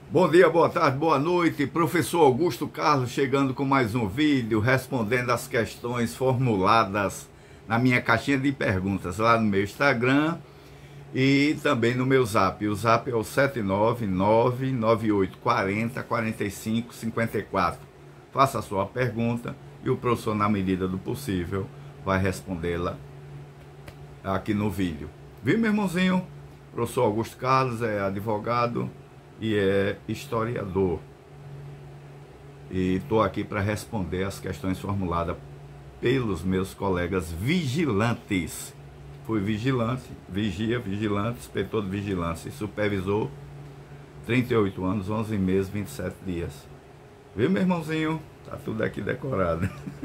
Bom dia, boa tarde, boa noite. Professor Augusto Carlos chegando com mais um vídeo, respondendo as questões formuladas na minha caixinha de perguntas lá no meu Instagram e também no meu Zap. O Zap é o 79998404554. Faça a sua pergunta e o professor, na medida do possível, vai respondê-la aqui no vídeo. Viu, meu irmãozinho? O professor Augusto Carlos é advogado e é historiador. E estou aqui para responder as questões formuladas pelos meus colegas vigilantes. Fui vigilante, vigilante, inspetor de vigilância e supervisor, 38 anos, 11 meses, 27 dias. Viu, meu irmãozinho? Tá tudo aqui decorado.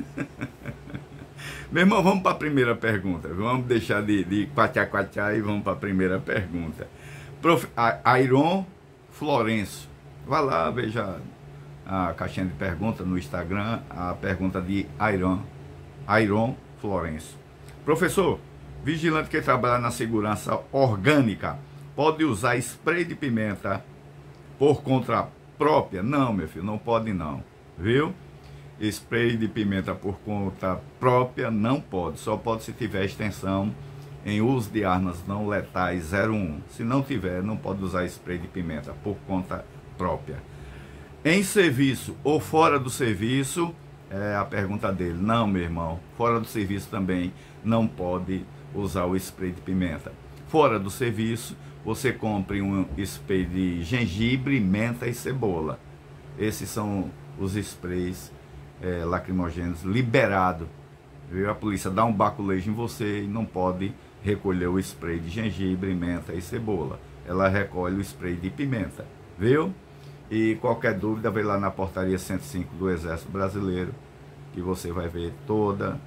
Meu irmão, vamos para a primeira pergunta. Vamos deixar de quatiá e vamos para a primeira pergunta. Airon Florencio, vá lá, veja a caixinha de perguntas no Instagram, a pergunta de Airon Florencio. Professor, vigilante que trabalha na segurança orgânica pode usar spray de pimenta por conta própria? Não, meu filho, não pode não, viu? Spray de pimenta por conta própria não pode, só pode se tiver extensão em uso de armas não letais 01. Se não tiver, não pode usar spray de pimenta por conta própria. Em serviço ou fora do serviço, é a pergunta dele. Não, meu irmão, fora do serviço também não pode usar o spray de pimenta. Fora do serviço, você compre um spray de gengibre, menta e cebola. Esses são os sprays lacrimogêneos liberados. A polícia dá um baculejo em você e não pode recolher o spray de gengibre, menta e cebola. Ela recolhe o spray de pimenta, viu? E qualquer dúvida, vem lá na portaria 105 do Exército Brasileiro, que você vai ver toda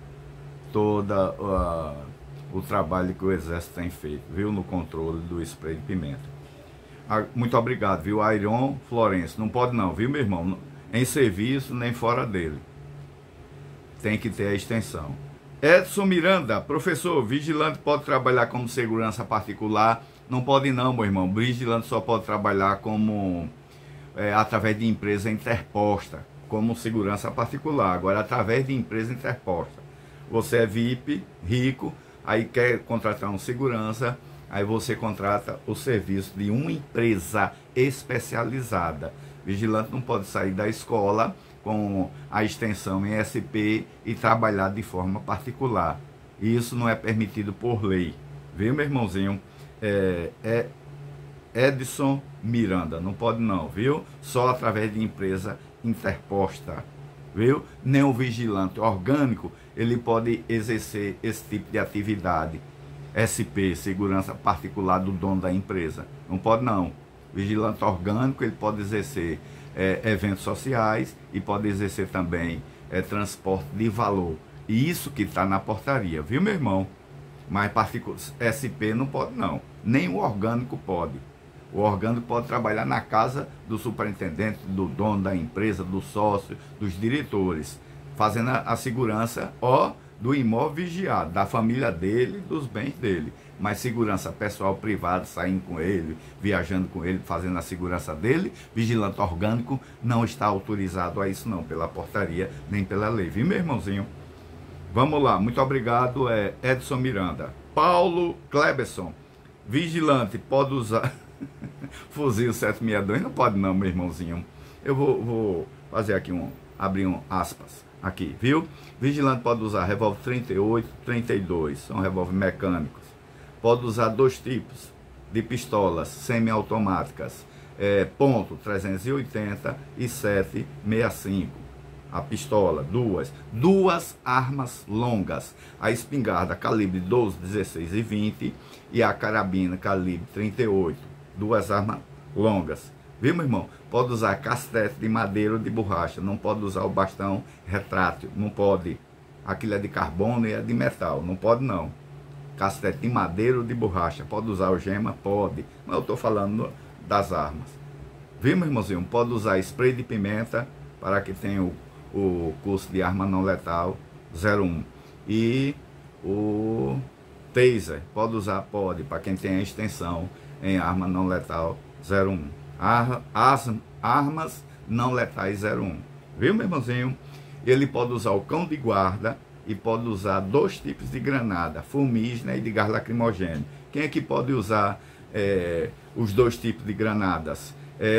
o trabalho que o Exército tem feito, viu? No controle do spray de pimenta. Muito obrigado, viu? Airon Florencio, não pode não, viu, meu irmão? Em serviço, nem fora dele. Tem que ter a extensão. Edson Miranda, professor, vigilante pode trabalhar como segurança particular? Não pode não, meu irmão. Vigilante só pode trabalhar como através de empresa interposta, como segurança particular. Agora, através de empresa interposta. Você é VIP, rico, aí quer contratar um segurança, aí você contrata o serviço de uma empresa especializada. Vigilante não pode sair da escola com a extensão em SP e trabalhar de forma particular. Isso não é permitido por lei. Viu, meu irmãozinho? Edson Miranda, não pode não, viu? Só através de empresa interposta, viu? Nem o vigilante orgânico, ele pode exercer esse tipo de atividade. SP, segurança particular do dono da empresa. Não pode não. Vigilante orgânico, ele pode exercer eventos sociais e pode exercer também transporte de valor. E isso que está na portaria, viu, meu irmão? Mas SP não pode não. Nem o orgânico pode. O orgânico pode trabalhar na casa do superintendente, do dono da empresa, do sócio, dos diretores, fazendo a segurança do imóvel vigiado, da família dele, dos bens dele. Mas segurança pessoal, privada, saindo com ele, viajando com ele, fazendo a segurança dele, vigilante orgânico não está autorizado a isso não, pela portaria, nem pela lei. Viu, meu irmãozinho? Vamos lá, muito obrigado, Edson Miranda. Paulo Kleberson, vigilante pode usar fuzil 762? Não pode não, meu irmãozinho. Eu vou fazer aqui abrir aspas aqui, viu? Vigilante pode usar revólver 38, 32, são revólver mecânicos. Pode usar dois tipos de pistolas semiautomáticas, ponto .380 e 765. A pistola, duas armas longas, a espingarda calibre 12, 16 e 20 e a carabina calibre 38, duas armas longas. Viu, meu irmão? Pode usar castete de madeira ou de borracha, não pode usar o bastão retrátil, não pode. Aquilo é de carbono e é de metal, não pode não. Castete de madeira ou de borracha, pode usar algema? Pode, mas eu estou falando das armas. Viu, meu irmãozinho? Pode usar spray de pimenta para que tenha o curso de arma não letal 01. E o taser, pode usar? Pode, para quem tem a extensão em arma não letal 01. As armas não letais 01. Viu, meu irmãozinho? Ele pode usar o cão de guarda e pode usar 2 tipos de granada, fumígena e de gás lacrimogêneo. Quem é que pode usar os 2 tipos de granadas?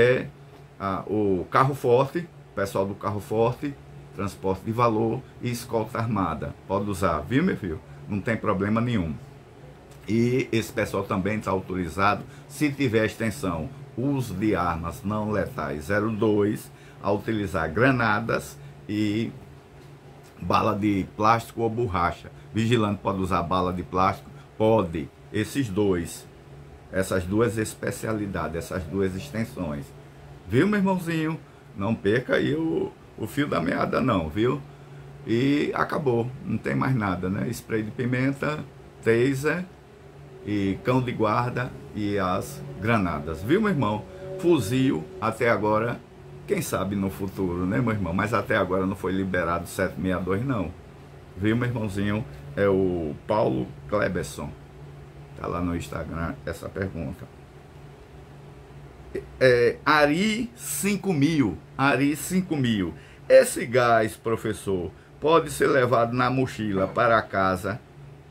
O carro forte, pessoal do carro forte, transporte de valor e escolta armada. Pode usar, viu, meu filho? Não tem problema nenhum. E esse pessoal também está autorizado, se tiver extensão, uso de armas não letais 02, a utilizar granadas e bala de plástico ou borracha. Vigilante pode usar bala de plástico? Pode. Essas 2 especialidades, essas 2 extensões. Viu, meu irmãozinho? Não perca aí o fio da meada não, viu? E acabou, não tem mais nada, né? Spray de pimenta, taser e cão de guarda e as granadas, viu, meu irmão? Fuzil, até agora, quem sabe no futuro, né, meu irmão? Mas até agora não foi liberado 762 não, viu, meu irmãozinho? É o Paulo Kleberson, tá lá no Instagram essa pergunta. Ari 5000, Ari 5000, esse gás, professor, pode ser levado na mochila para casa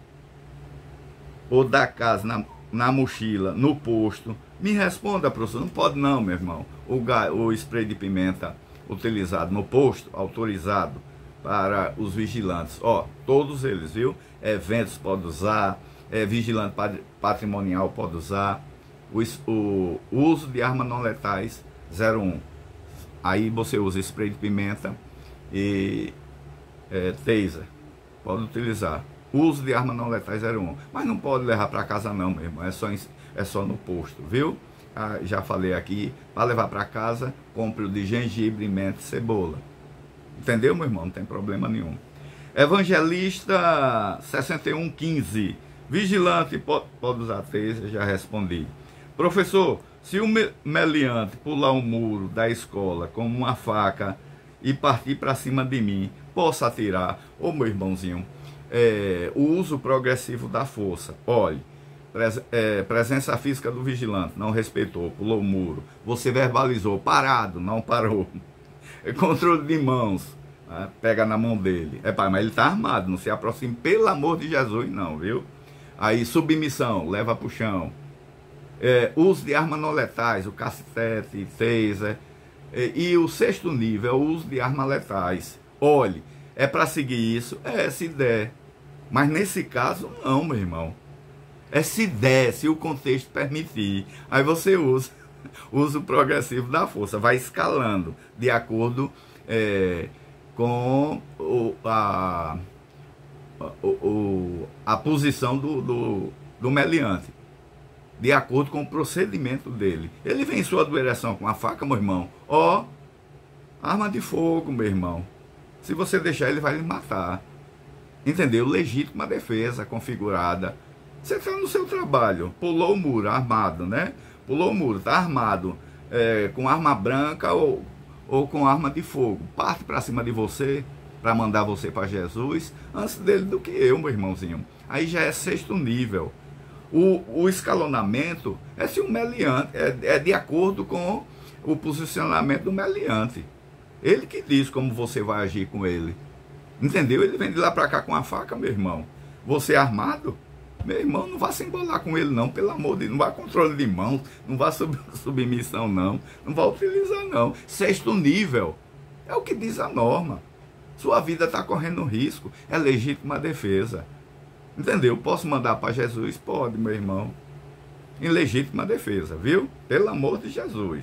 ou da casa na mochila, no posto? Me responda, professor. Não pode não, meu irmão. O spray de pimenta utilizado no posto, autorizado para os vigilantes. Ó, todos eles, viu? Eventos pode usar, vigilante patrimonial pode usar. O uso de armas não letais 01. Aí você usa spray de pimenta e taser. Pode utilizar. Uso de arma não letais 01. Mas não pode levar para casa não, meu irmão. É só no posto, viu? Já falei aqui. Para levar para casa, compre o de gengibre, menta e cebola. Entendeu, meu irmão? Não tem problema nenhum. Evangelista 6115. Vigilante pode usar taser, já respondi. Professor, se o meliante pular um muro da escola com uma faca e partir para cima de mim, posso atirar? Ô, meu irmãozinho, o uso progressivo da força. Olhe, presença física do vigilante, não respeitou, pulou o muro. Você verbalizou, parado, não parou. Controle de mãos, né? Pega na mão dele. Pai, mas ele está armado, não se aproxime, pelo amor de Jesus, não, viu? Aí, submissão, leva para o chão. Uso de armas não letais, o cacetete, taser. E o 6º nível é o uso de armas letais. Olhe, é para seguir isso? Se der. Mas nesse caso, não, meu irmão. Se der, se o contexto permitir. Aí você usa o progressivo da força. Vai escalando de acordo com a posição do meliante. De acordo com o procedimento dele. Ele vem em sua direção com a faca, meu irmão. Arma de fogo, meu irmão. Se você deixar, ele vai lhe matar. Entendeu? Legítima defesa configurada. Você está no seu trabalho. Pulou o muro, armado, né? Pulou o muro, está armado. Com arma branca ou com arma de fogo. Parte para cima de você, para mandar você para Jesus, antes dele do que eu, meu irmãozinho. Aí já é 6º nível. O escalonamento se o meliante, de acordo com o posicionamento do meliante. Ele que diz como você vai agir com ele. Entendeu? Ele vem de lá para cá com a faca, meu irmão. Você armado? Meu irmão, não vá se embolar com ele não, pelo amor de Deus. Não vá controle de mãos, não vá submissão não. Não vá utilizar não. 6º nível. É o que diz a norma. Sua vida está correndo risco. É legítima defesa. Entendeu? Posso mandar para Jesus? Pode, meu irmão. Em legítima defesa, viu? Pelo amor de Jesus.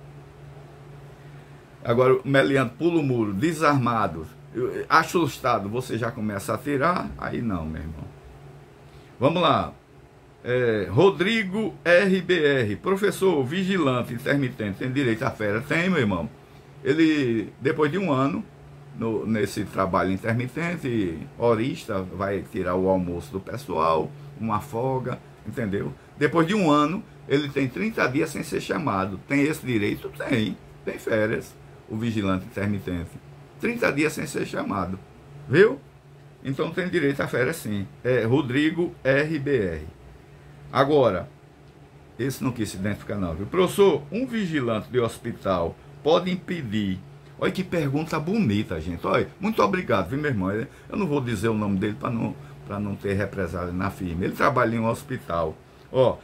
Agora, o meliante pula o muro, desarmado, assustado, você já começa a atirar? Aí não, meu irmão. Vamos lá. Rodrigo RBR. Professor, vigilante intermitente tem direito à férias? Tem, meu irmão. Ele, depois de um ano, nesse trabalho intermitente, horista, vai tirar o almoço do pessoal, uma folga, entendeu? Depois de um ano, ele tem 30 dias sem ser chamado. Tem esse direito? Tem férias, o vigilante intermitente. 30 dias sem ser chamado, viu? Então tem direito a férias sim. Rodrigo RBR. Agora, Esse não quis se identificar não, viu? Professor, um vigilante de hospital pode impedir... Olha que pergunta bonita, gente. Olha, muito obrigado, viu, meu irmão? Eu não vou dizer o nome dele para não ter represália na firma. Ele trabalha em um hospital. Ó,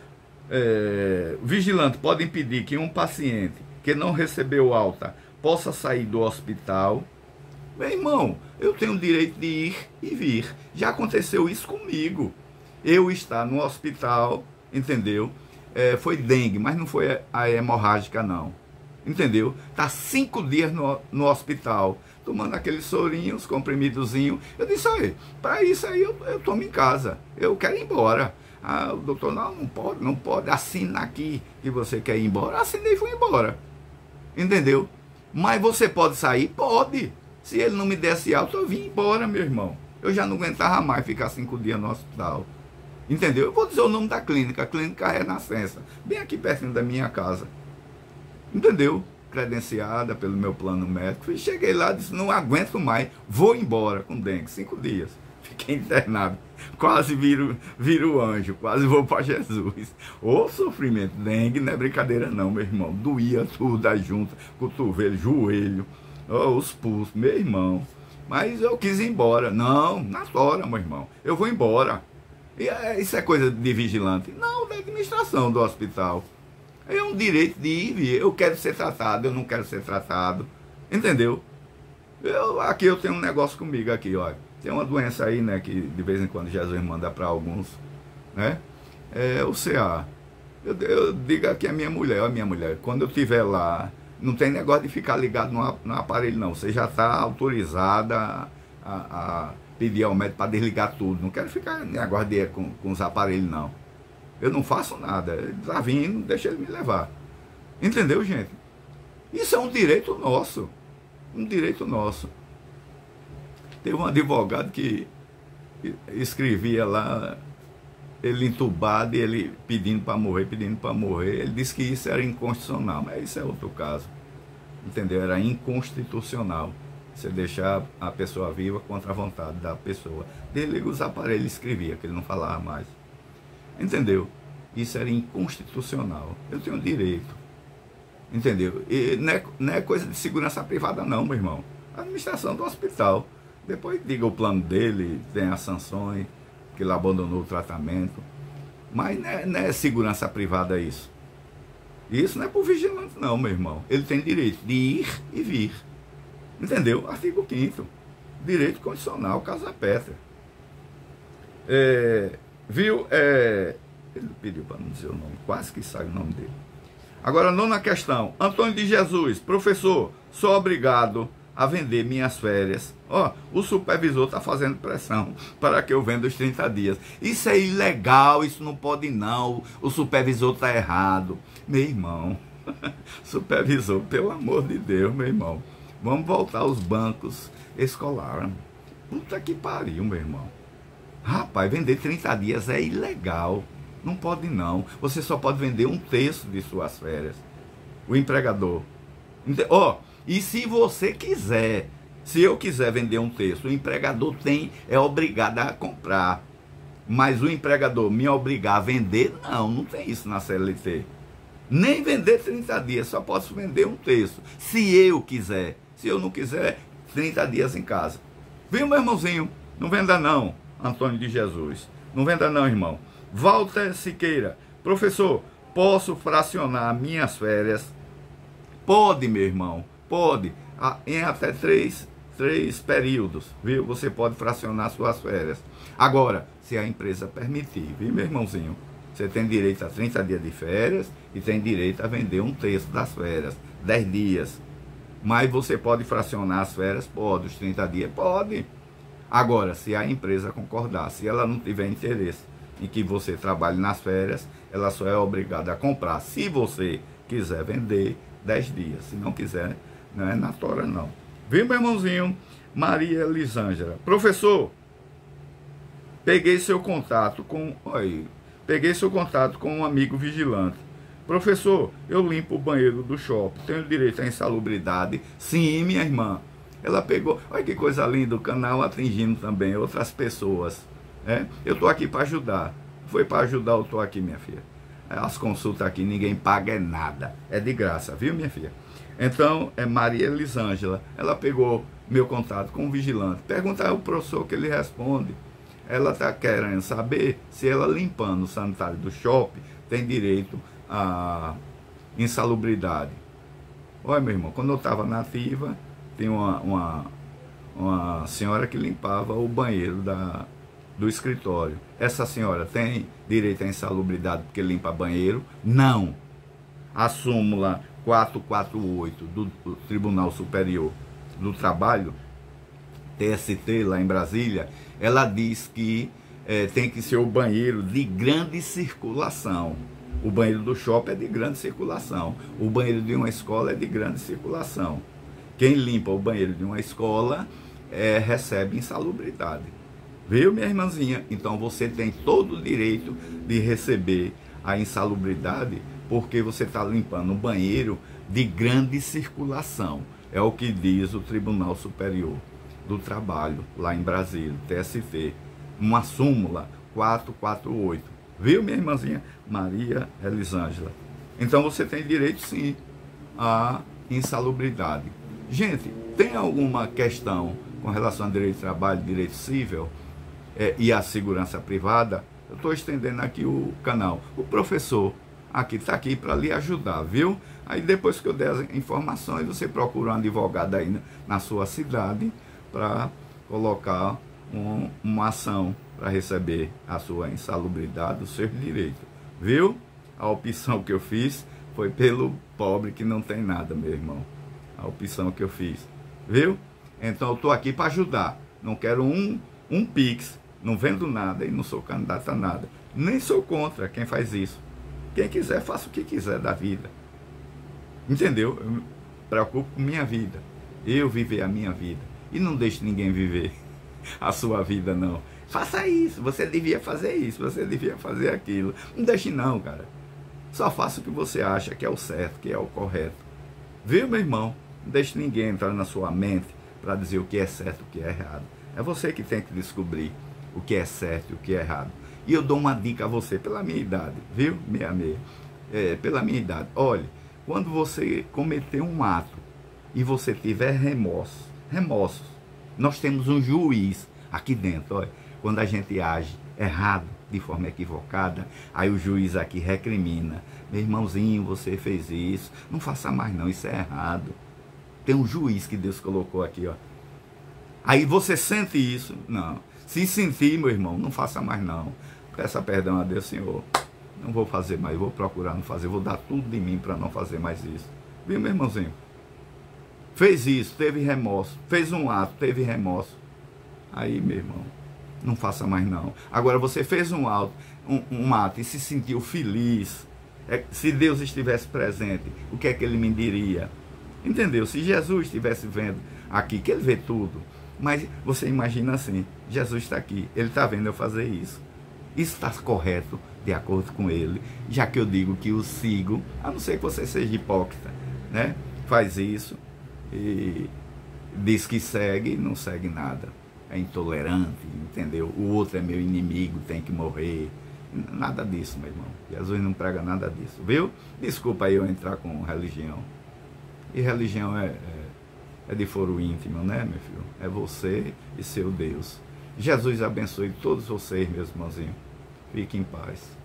o vigilante pode impedir que um paciente que não recebeu alta possa sair do hospital. Meu irmão, eu tenho o direito de ir e vir. Já aconteceu isso comigo. Eu estar no hospital, entendeu? Foi dengue, mas não foi a hemorrágica, não. Entendeu? Tá 5 dias no hospital, tomando aqueles sorinhos, comprimidozinho. Eu disse, olha, para isso aí eu tomo em casa. Eu quero ir embora. O doutor, não pode. Assina aqui que você quer ir embora. Assinei e fui embora. Entendeu? Mas você pode sair? Pode. Se ele não me desse alta, eu vim embora, meu irmão. Eu já não aguentava mais ficar 5 dias no hospital. Entendeu? Eu vou dizer o nome da clínica. A Clínica Renascença. Bem aqui pertinho da minha casa. Entendeu? Credenciada pelo meu plano médico. E cheguei lá e disse, não aguento mais. Vou embora com dengue. 5 dias. Fiquei internado. Quase viro anjo. Quase vou para Jesus. Ô sofrimento. Dengue não é brincadeira não, meu irmão. Doía tudo, a junta, cotovelo, joelho. Os pulsos, meu irmão. Mas eu quis ir embora. Não, na tora, meu irmão. Eu vou embora. E isso é coisa de vigilante? Não, da administração do hospital. É um direito de ir e vir. Eu quero ser tratado, eu não quero ser tratado. Entendeu? Aqui eu tenho um negócio comigo aqui, olha. Tem uma doença aí, né, que de vez em quando Jesus manda para alguns, né? É o CA. Eu digo aqui a minha mulher, quando eu estiver lá, não tem negócio de ficar ligado no aparelho, não. Você já está autorizada a pedir ao médico para desligar tudo. Não quero ficar negócio de com os aparelhos, não. Eu não faço nada. Ele está vindo, deixa ele me levar. Entendeu, gente? Isso é um direito nosso. Um direito nosso. Teve um advogado que escrevia lá, ele entubado e ele pedindo para morrer. Ele disse que isso era inconstitucional, mas isso é outro caso. Entendeu? Era inconstitucional. Você deixar a pessoa viva contra a vontade da pessoa. Desliga os aparelhos, escrevia, que ele não falava mais. Entendeu? Isso era inconstitucional. Eu tenho direito. Entendeu? E não é coisa de segurança privada não, meu irmão. A administração do hospital. Depois diga o plano dele, tem as sanções, que ele abandonou o tratamento. Mas não é segurança privada isso. Isso não é por vigilante não, meu irmão. Ele tem direito de ir e vir. Entendeu? Artigo 5º. Direito constitucional, casa Petra. Viu? Ele pediu para não dizer o nome, quase que sai o nome dele. Agora, nona questão. Antônio de Jesus, professor, sou obrigado a vender minhas férias. O supervisor está fazendo pressão para que eu venda os 30 dias. Isso é ilegal, isso não pode não. O supervisor está errado. Meu irmão, supervisor, pelo amor de Deus, meu irmão. Vamos voltar aos bancos escolares. Puta que pariu, meu irmão. Rapaz, vender 30 dias é ilegal. Não pode não. Você só pode vender 1/3 de suas férias. O empregador. E se você quiser, se eu quiser vender 1/3, o empregador é obrigado a comprar. Mas o empregador me obrigar a vender, não tem isso na CLT. Nem vender 30 dias, só posso vender 1/3. Se eu quiser. Se eu não quiser, 30 dias em casa. Viu, meu irmãozinho? Não venda não, Antônio de Jesus. Não venda não, irmão. Walter Siqueira. Professor, posso fracionar minhas férias? Pode, meu irmão. Pode. Em até 3 períodos, viu? Você pode fracionar suas férias. Agora, se a empresa permitir, viu, meu irmãozinho? Você tem direito a 30 dias de férias e tem direito a vender 1/3 das férias. 10 dias. Mas você pode fracionar as férias? Pode. Os 30 dias? Pode. Agora, se a empresa concordar, se ela não tiver interesse em que você trabalhe nas férias, ela só é obrigada a comprar. Se você quiser vender, 10 dias. Se não quiser, não é na tora não. Viu, meu irmãozinho? Maria Elisângela. Professor, peguei seu contato com um amigo vigilante. Professor, eu limpo o banheiro do shopping. Tenho direito à insalubridade? Sim, minha irmã. Ela pegou. Olha que coisa linda, o canal atingindo também outras pessoas. Eu estou aqui para ajudar. Foi para ajudar, eu estou aqui, minha filha. As consultas aqui ninguém paga nada, é de graça, viu, minha filha? Então, é Maria Elisângela. Ela pegou meu contato com o vigilante. Pergunta ao professor que ele responde. Ela está querendo saber se ela limpando o sanitário do shopping tem direito à insalubridade. Olha, meu irmão, quando eu estava na ativa, tem uma senhora que limpava o banheiro do escritório. Essa senhora tem direito à insalubridade porque limpa banheiro? Não. A súmula 448 do Tribunal Superior do Trabalho, TST, lá em Brasília, ela diz que tem que ser o banheiro de grande circulação. O banheiro do shopping é de grande circulação. O banheiro de uma escola é de grande circulação. Quem limpa o banheiro de uma escola recebe insalubridade. Viu, minha irmãzinha? Então você tem todo o direito de receber a insalubridade porque você está limpando um banheiro de grande circulação. É o que diz o Tribunal Superior do Trabalho, lá em Brasília, TST. Uma súmula 448. Viu, minha irmãzinha? Maria Elisângela. Então você tem direito, sim, à insalubridade. Gente, tem alguma questão com relação ao direito de trabalho, direito civil e a segurança privada? Eu estou estendendo aqui o canal. O professor aqui está aqui para lhe ajudar, viu? Aí depois que eu der as informações, você procura um advogado aí na sua cidade para colocar uma ação para receber a sua insalubridade, os seus direitos, viu? A opção que eu fiz foi pelo pobre que não tem nada, meu irmão. A opção que eu fiz, viu? Então eu estou aqui para ajudar. Não quero um pix, não vendo nada e não sou candidato a nada. Nem sou contra quem faz isso. Quem quiser, faça o que quiser da vida. Entendeu? Eu me preocupo com minha vida. Eu viver a minha vida. E não deixe ninguém viver a sua vida, não. Faça isso, você devia fazer isso, você devia fazer aquilo. Não deixe não, cara. Só faça o que você acha que é o certo, que é o correto. Viu, meu irmão? Não deixe ninguém entrar na sua mente para dizer o que é certo e o que é errado. É você que tem que descobrir o que é certo e o que é errado. E eu dou uma dica a você, pela minha idade, viu? Pela minha idade. Olha, quando você cometer um ato e você tiver remorsos, nós temos um juiz aqui dentro, olha. Quando a gente age errado, de forma equivocada, aí o juiz aqui recrimina. Meu irmãozinho, você fez isso, não faça mais não, isso é errado. Tem um juiz que Deus colocou aqui, ó. Aí você sente isso? Não. Se sentir, meu irmão, não faça mais não. Peça perdão a Deus, Senhor. Não vou fazer mais, vou procurar não fazer, vou dar tudo de mim para não fazer mais isso. Viu, meu irmãozinho? Fez isso, teve remorso. Fez um ato, teve remorso. Aí, meu irmão, não faça mais não. Agora, você fez um ato e se sentiu feliz. Se Deus estivesse presente, o que é que ele me diria? Entendeu? Se Jesus estivesse vendo aqui, que ele vê tudo. Mas você imagina assim, Jesus está aqui, ele está vendo eu fazer isso. Isso está correto, de acordo com ele, já que eu digo que o sigo, a não ser que você seja hipócrita, né? Faz isso e diz que segue e não segue nada. É intolerante, entendeu? O outro é meu inimigo, tem que morrer. Nada disso, meu irmão. Jesus não prega nada disso, viu? Desculpa aí eu entrar com religião. E religião é de foro íntimo, né, meu filho? É você e seu Deus. Jesus abençoe todos vocês, meus irmãozinhos. Fiquem em paz.